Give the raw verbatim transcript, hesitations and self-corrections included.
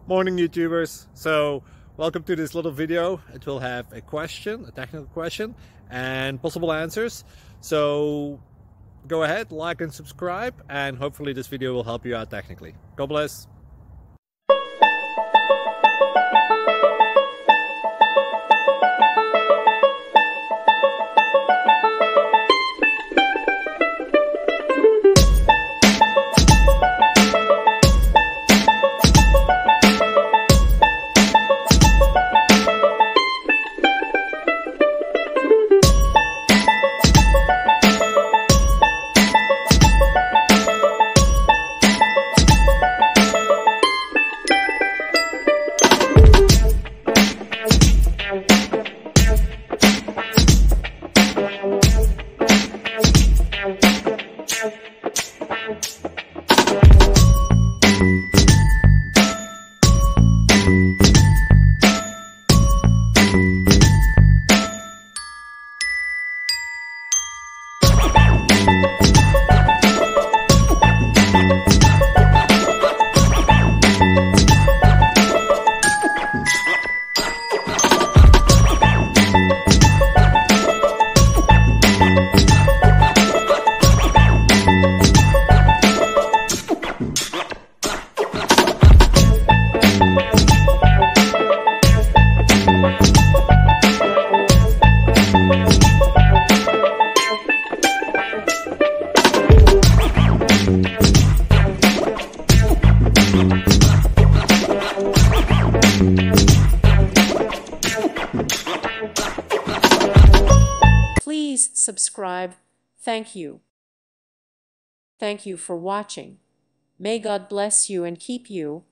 Morning YouTubers. So welcome to this little video. It will have a question, a technical question, and possible answers. So go ahead, like and subscribe, and hopefully this video will help you out technically. God bless. Please subscribe. Thank you. Thank you for watching. May God bless you and keep you.